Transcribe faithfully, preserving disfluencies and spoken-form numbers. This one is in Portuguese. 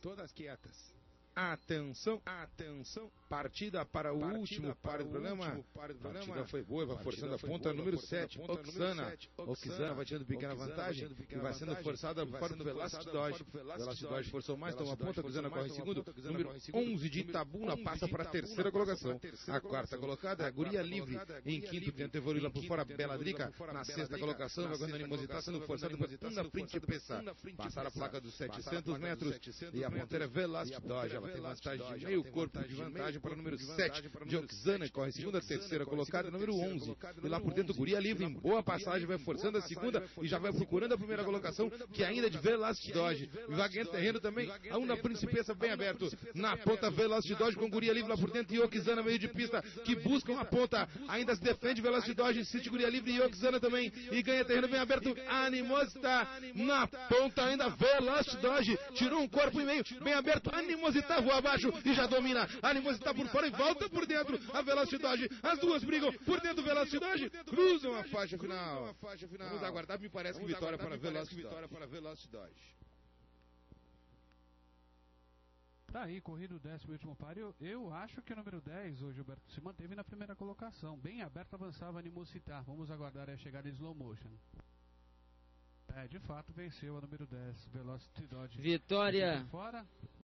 todas quietas. Atenção, atenção, partida para o partida último par do programa. A partida foi boa, vai forçando a ponta número sete, Oxana. Oxana vai tirando pequena vantagem e vai sendo forçada para o Velocity Dodge. Velocity Dodge forçou mais, toma a ponta, Oxana corre em segundo. Número onze de Itabuna passa para a terceira colocação. A quarta colocada é a Guria Livre. Em quinto, tenta evoluir lá por fora, Bela Drica. Na sexta colocação, vai ganhando animosidade, sendo forçada para Unda Principessa. Passaram a placa dos setecentos metros e a ponteira é Velocity Dodge. Tem vantagem de meio corpo de vantagem para o número sete de Oxana, corre segunda, terceira colocada, número onze. E lá por dentro, Guria Livre em boa passagem, vai forçando a segunda e já vai procurando a primeira colocação, que ainda é de Velocity Dodge. E vai ganhando terreno também, a Unda Principessa bem aberto. Na ponta, Velocity Dodge com Guria Livre lá por dentro e Oxana meio de pista, que buscam a ponta. Ainda se defende Velocity Dodge, insiste Guria Livre e Oxana também. E ganha terreno bem aberto, Animosita na ponta ainda, Velocity Dodge. Tirou um corpo e meio, bem aberto, Animosita voa abaixo e já domina. A Animosita por fora e volta por dentro. A Velocity Dodge, as duas brigam por dentro do Velocity Dodge, cruzam a faixa final. Vamos aguardar, me parece que vitória para Velocity Dodge. Tá aí, corrido o décimo último par. Eu, eu acho que o número dez, o Gilberto, se manteve na primeira colocação. Bem aberto, avançava a Animosita. Vamos aguardar a chegada em slow motion. É, de fato, venceu a número dez, Velocity Dodge. Vitória. Fora.